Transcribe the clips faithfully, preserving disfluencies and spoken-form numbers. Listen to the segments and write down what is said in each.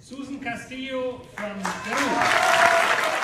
Susan Castillo from Peru.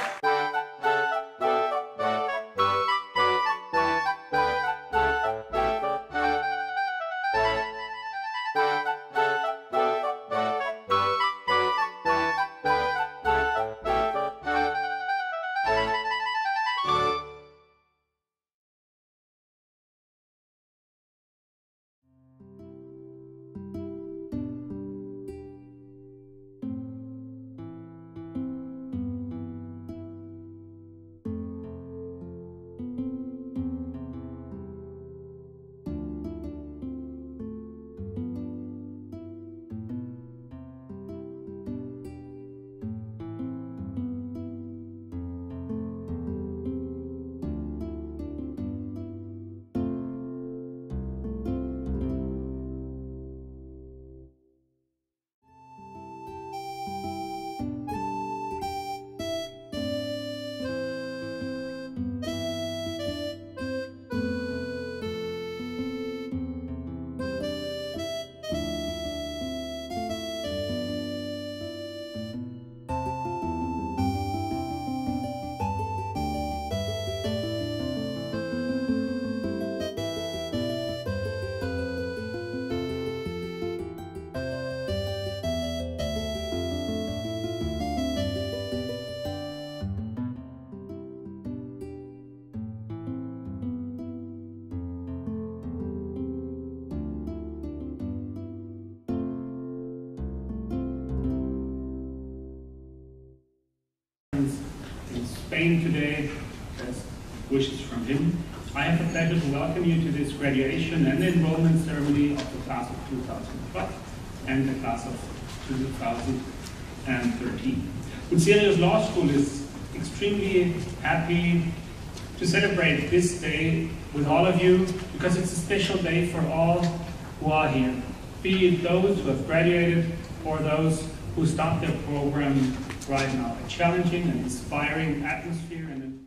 In Spain today, as wishes from him. I have the pleasure to welcome you to this graduation and enrollment ceremony of the class of two thousand twelve and the class of two thousand thirteen. Bucerius Law School is extremely happy to celebrate this day with all of you because it's a special day for all who are here, be it those who have graduated or those who start their program right now. A challenging and inspiring atmosphere and